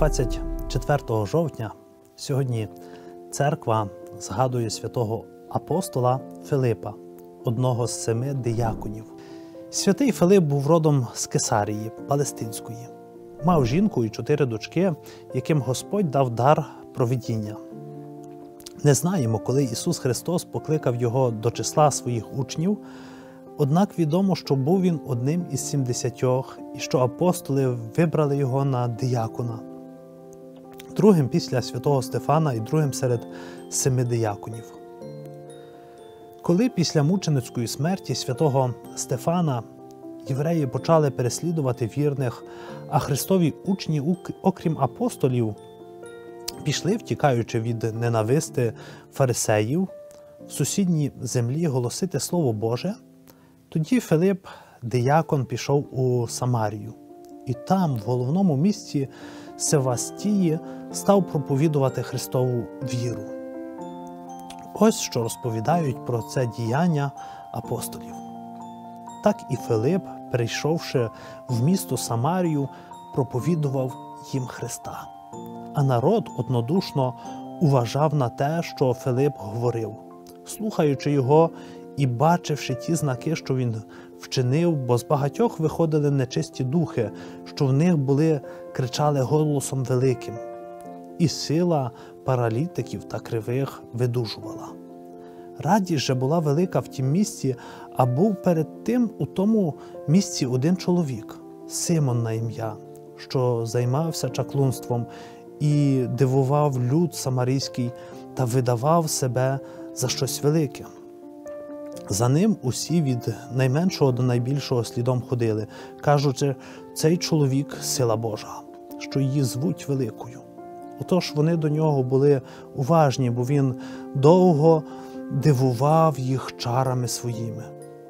24 жовтня сьогодні церква згадує святого апостола Филипа, одного з 7 дияконів. Святий Филип був родом з Кесарії Палестинської. Мав жінку і 4 дочки, яким Господь дав дар провидіння. Не знаємо, коли Ісус Христос покликав його до числа своїх учнів, однак відомо, що був він одним із 70 і що апостоли вибрали його на диякона, другим після святого Стефана і другим серед 7 дияконів. Коли після мученицької смерті святого Стефана євреї почали переслідувати вірних, а Христові учні, окрім апостолів, пішли, втікаючи від ненависти фарисеїв, в сусідній землі голосити Слово Боже, тоді Филип, диякон, пішов у Самарію. І там, в головному місті Севастії, став проповідувати Христову віру. Ось що розповідають про це діяння апостолів. Так і Филип, перейшовши в місто Самарію, проповідував їм Христа. А народ однодушно уважав на те, що Филип говорив, слухаючи його і бачивши ті знаки, що він вчинив, бо з багатьох виходили нечисті духи, що в них були, кричали голосом великим, і сила паралітиків та кривих видужувала. Радість же була велика в тім місці, а був перед тим у тому місці один чоловік, Симон на ім'я, що займався чаклунством і дивував люд самарійський та видавав себе за щось велике. За ним усі від найменшого до найбільшого слідом ходили, кажучи, цей чоловік – сила Божа, що її звуть великою. Отож вони до нього були уважні, бо він довго дивував їх чарами своїми.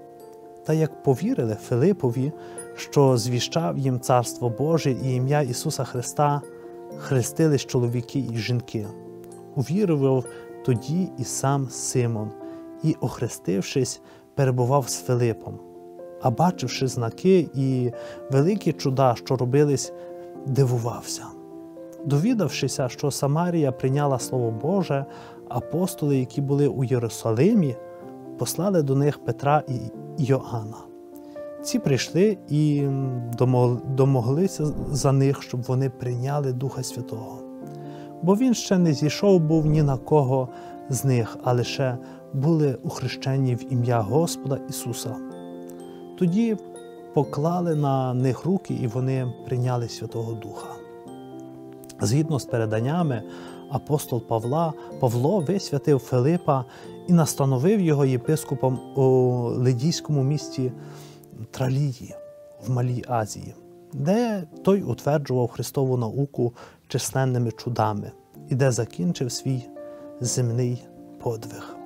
Та як повірили Филипові, що звіщав їм Царство Боже і ім'я Ісуса Христа, хрестились чоловіки і жінки. Увірував тоді і сам Симон, і, охрестившись, перебував з Филипом. А бачивши знаки і великі чуда, що робились, дивувався. Довідавшися, що Самарія прийняла Слово Боже, апостоли, які були у Єрусалимі, послали до них Петра і Йоанна. Ці прийшли і домоглися за них, щоб вони прийняли Духа Святого. Бо він ще не зійшов був ні на кого з них, а лише були ухрещені в ім'я Господа Ісуса. Тоді поклали на них руки, і вони прийняли Святого Духа. Згідно з переданнями, апостол Павло висвятив Филипа і настановив його єпископом у лидійському місті Тралії в Малій Азії, де той утверджував Христову науку численними чудами і де закінчив свій земний подвиг.